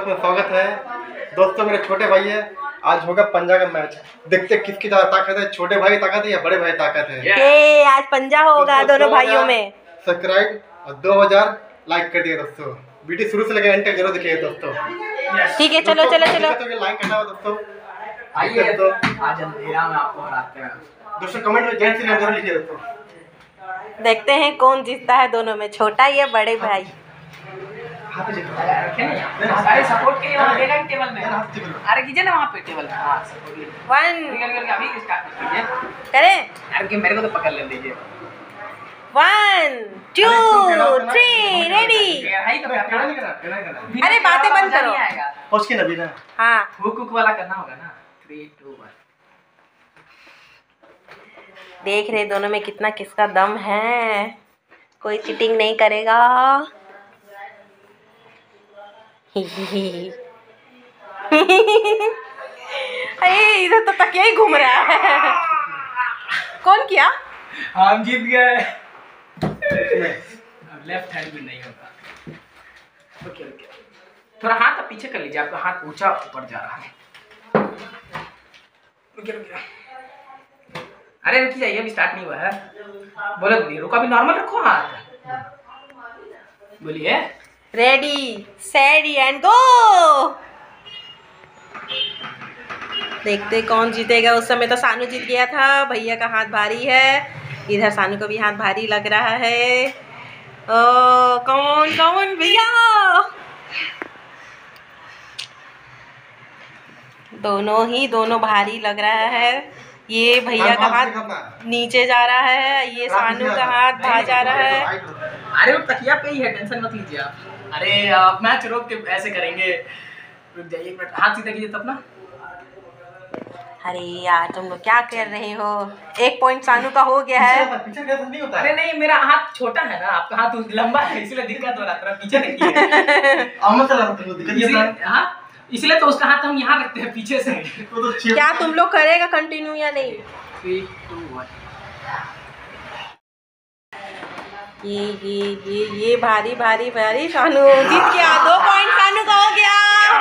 Blog में स्वागत है। दोस्तों मेरे छोटे भाई है, आज होगा पंजा का मैच। देखते किसकी ताकत है, छोटे भाई ताकत है या बड़े भाई ताकत है। आज पंजा होगा दोनों भाइयों में। सब्सक्राइब और 2000 लाइक कर दिए दोस्तों। वीडियो शुरू से लेकर एंड तक जरूर देखिए दोस्तों। ठीक है, चलो चलो चलो लाइक करना दोस्तों। आइए तो आज अंधेरा में आपको हराते हैं दोस्तों। कमेंट में जय श्री राम जरूर लिखिए दोस्तों। देखते हैं कौन जीतता है दोनों में, छोटा या बड़े भाई। अरे सपोर्ट के लिए वहां देगा टेबल में। अरे कीजिए ना वहां पे टेबल में। हां सपोर्ट लिए 1 निकल अभी स्टार्ट कीजिए। करें यार कि मेरे को तो पकड़ ले दीजिए। 1 2 3 रेडी। अरे बातें बंद करो। पहुंच के नबी ना। हाँ हुक वाला करना होगा ना। 3 2 1। देख रहे दोनों में कितना किसका दम है। कोई चीटिंग नहीं करेगा। अरे इधर तो तकिया ही घूम रहा है। कौन किया? हम जीत गए। अब लेफ्ट हैंड भी नहीं होगा। ओके ओके, थोड़ा हाथ अब पीछे कर लीजिए। आपका हाथ ऊंचा ऊपर जा रहा है। रुकिए अरे रुक जाइए, अभी स्टार्ट नहीं हुआ है। बोलो दीदी रुको, अभी नॉर्मल रखो हाथ। बोलिए रेडी सेट एंड गो। देखते कौन जीतेगा। उस समय तो सानू जीत गया था। भैया का हाथ भारी है, इधर सानू का भी हाथ भारी लग रहा है। कौन कौन भैया? दोनों भारी लग रहा है। ये भैया का हाथ नीचे जा रहा है, ये सानू का हाथ बाहर जा रहा है। अरे वो तकिया पे ही है, टेंशन मत लीजिए आप। अरे मैच रोक के ऐसे करेंगे। रुक जाइए एक मिनट, हाथ सीधा कीजिए तब ना। अरे यार तुम लोग क्या कर रहे हो? 1 पॉइंट सानू का हो गया है। नहीं होता। अरे नहीं, मेरा हाथ छोटा है ना, आपका हाथ लंबा है इसलिए दिक्कत हो रहा है। थोड़ा पीछे देखिए। हाँ इसलिए तो उसका हाथ हम यहाँ रखते हैं पीछे से। क्या तुम लोग करेगा कंटिन्यू या नहीं? 3 2 1। ये भारी भारी भारी सानू जीत गया। 2 पॉइंट सानू का हो गया।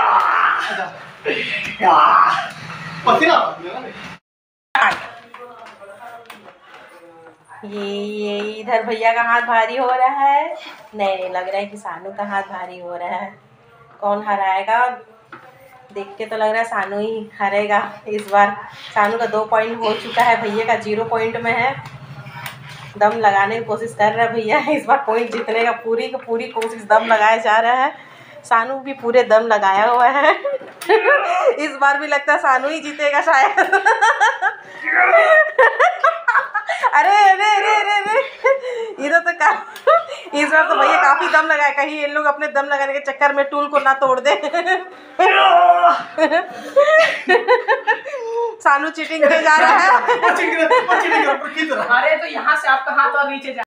ये इधर भैया का हाथ भारी हो रहा है। नहीं लग रहा है कि सानू का हाथ भारी हो रहा है। कौन हराएगा? देख के तो लग रहा है सानू ही हारेगा इस बार। सानू का 2 पॉइंट हो चुका है, भैया का 0 पॉइंट में है। दम लगाने की कोशिश कर रहा है भैया इस बार पॉइंट जीतने का। पूरी की पूरी कोशिश दम लगाया जा रहा है। सानू भी पूरे दम लगाया हुआ है। इस बार भी लगता है सानू ही जीतेगा शायद। अरे अरे अरे अरे अरे इधर तो इस बार तो भैया काफी दम लगाए, कहीं ये लोग अपने दम लगाने के चक्कर में टूल को ना तोड़ दे। सानू चीटिंग पे जा रहा है। अरे तो यहाँ से आपका हाथ और नीचे जा